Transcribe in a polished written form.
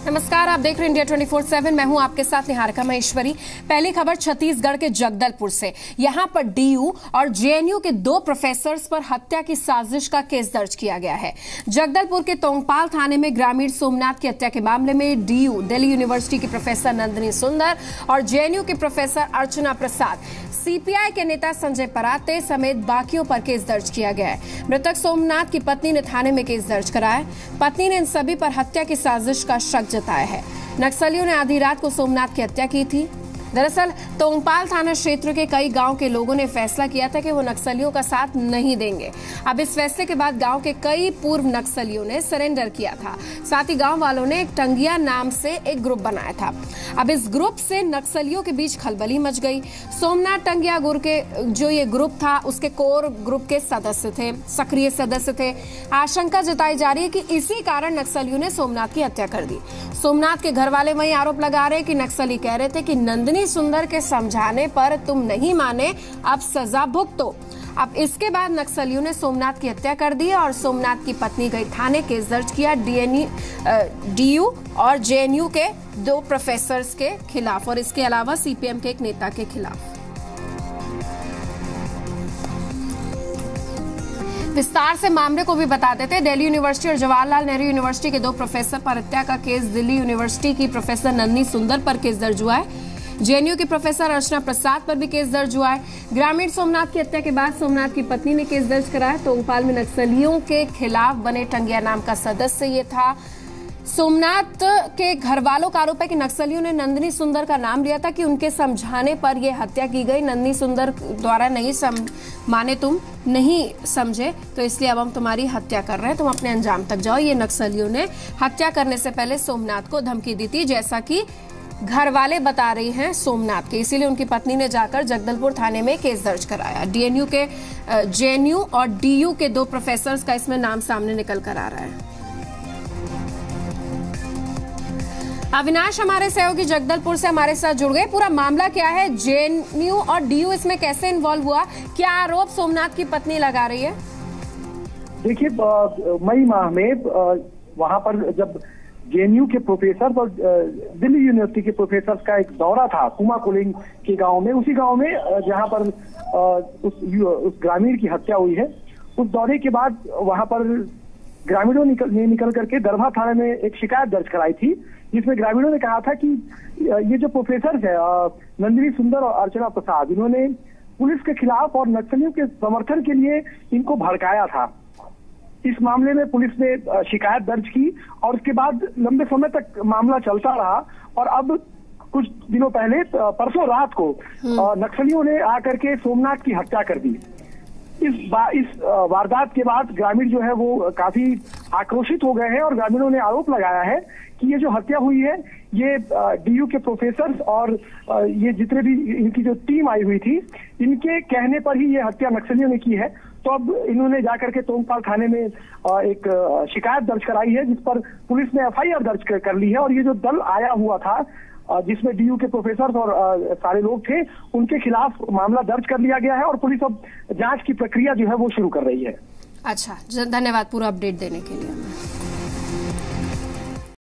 नमस्कार, आप देख रहे हैं इंडिया 24/7। मैं हूं आपके साथ निहारिका महेश्वरी। पहली खबर छत्तीसगढ़ के जगदलपुर से। यहां पर डीयू और जेएनयू के 2 प्रोफेसर्स पर हत्या की साजिश का केस दर्ज किया गया है। जगदलपुर के तोंगपाल थाने में ग्रामीण सोमनाथ की हत्या के मामले में डीयू दिल्ली यूनिवर्सिटी की प्रोफेसर नंदिनी सुंदर और जेएनयू के प्रोफेसर अर्चना प्रसाद, सीपीआई के नेता संजय पराते समेत बाकियों पर केस दर्ज किया गया है। मृतक सोमनाथ की पत्नी ने थाने में केस दर्ज कराया। पत्नी ने इन सभी पर हत्या की साजिश का शक जताया है। नक्सलियों ने आधी रात को सोमनाथ की हत्या की थी। दरअसल तोंगपाल थाना क्षेत्र के कई गांव के लोगों ने फैसला किया था कि वो नक्सलियों का साथ नहीं देंगे। अब इस फैसले के बाद गांव के कई पूर्व नक्सलियों ने सरेंडर किया था। साथ ही गांव वालों ने एक टंगिया नाम से एक ग्रुप बनाया था। अब इस ग्रुप से नक्सलियों के बीच खलबली मच गई। सोमनाथ टंगिया गुर के जो ये ग्रुप था उसके कोर ग्रुप के सदस्य थे, सक्रिय सदस्य थे। आशंका जताई जा रही है कि इसी कारण नक्सलियों ने सोमनाथ की हत्या कर दी। सोमनाथ के घर वाले वही आरोप लगा रहे कि नक्सली कह रहे थे कि नंदिनी सुंदर के समझाने पर तुम नहीं माने, अब सजा भुगतो। अब इसके बाद नक्सलियों ने सोमनाथ की हत्या कर दी और सोमनाथ की पत्नी गई थाने, केस दर्ज किया डीयू और जेएनयू के 2 प्रोफेसर्स के खिलाफ और इसके अलावा सीपीएम के एक नेता के खिलाफ। विस्तार से मामले को भी बता देते हैं। दिल्ली यूनिवर्सिटी और जवाहरलाल नेहरू यूनिवर्सिटी के 2 प्रोफेसर पर हत्या का केस दिल्ली यूनिवर्सिटी की प्रोफेसर नंदिनी सुंदर पर केस दर्ज हुआ है। जेएनयू की प्रोफेसर अर्चना प्रसाद पर भी केस दर्ज हुआ है। ग्रामीण सोमनाथ की हत्या के बाद सोमनाथ की पत्नी ने केस दर्ज कराया। तोंगपाल में नक्सलियों के खिलाफ बने टंगिया नाम का सदस्य ये था। सोमनाथ के घर वालों का आरोप है कि नक्सलियों ने नंदिनी सुंदर का नाम लिया था कि उनके समझाने पर यह हत्या की गई। नंदिनी सुंदर द्वारा नहीं माने तुम नहीं समझे तो इसलिए अब हम तुम्हारी हत्या कर रहे हैं, तुम अपने अंजाम तक जाओ। ये नक्सलियों ने हत्या करने से पहले सोमनाथ को धमकी दी थी, जैसा कि घर वाले बता रही हैं सोमनाथ के। इसीलिए उनकी पत्नी ने जाकर जगदलपुर थाने में केस दर्ज कराया। जेएनयू और डीयू के 2 प्रोफेसर्स का इसमें नाम सामने निकल कर आ रहा है। अविनाश हमारे सहयोगी जगदलपुर से हमारे साथ जुड़ गए। पूरा मामला क्या है, जेएनयू और डीयू इसमें कैसे इन्वॉल्व हुआ, क्या आरोप सोमनाथ की पत्नी लगा रही है? देखिए, मई माह में वहां पर जब जेएनयू के प्रोफेसर और दिल्ली यूनिवर्सिटी के प्रोफेसर का एक दौरा था कुमा कोलिंग के गांव में, उसी गांव में जहां पर उस ग्रामीण की हत्या हुई है, उस दौरे के बाद वहां पर ग्रामीणों ने निकल करके दरभा थाने में एक शिकायत दर्ज कराई थी, जिसमें ग्रामीणों ने कहा था कि ये जो प्रोफेसर है नंदिनी सुंदर और अर्चना प्रसाद, इन्होंने पुलिस के खिलाफ और नक्सलियों के समर्थन के लिए इनको भड़काया था। इस मामले में पुलिस ने शिकायत दर्ज की और उसके बाद लंबे समय तक मामला चलता रहा और अब कुछ दिनों पहले परसों रात को नक्सलियों ने आकर के सोमनाथ की हत्या कर दी। इस वारदात के बाद ग्रामीण जो है वो काफी आक्रोशित हो गए हैं और ग्रामीणों ने आरोप लगाया है कि ये जो हत्या हुई है ये डीयू के प्रोफेसर और ये जितने भी इनकी जो टीम आई हुई थी, इनके कहने पर ही ये हत्या नक्सलियों ने की है। तो अब इन्होंने जाकर के तोंगपाल थाने में एक शिकायत दर्ज कराई है, जिस पर पुलिस ने एफआईआर दर्ज कर ली है और ये जो दल आया हुआ था जिसमें डीयू के प्रोफेसर और सारे लोग थे, उनके खिलाफ मामला दर्ज कर लिया गया है और पुलिस अब जांच की प्रक्रिया जो है वो शुरू कर रही है। अच्छा, धन्यवाद पूरा अपडेट देने के लिए।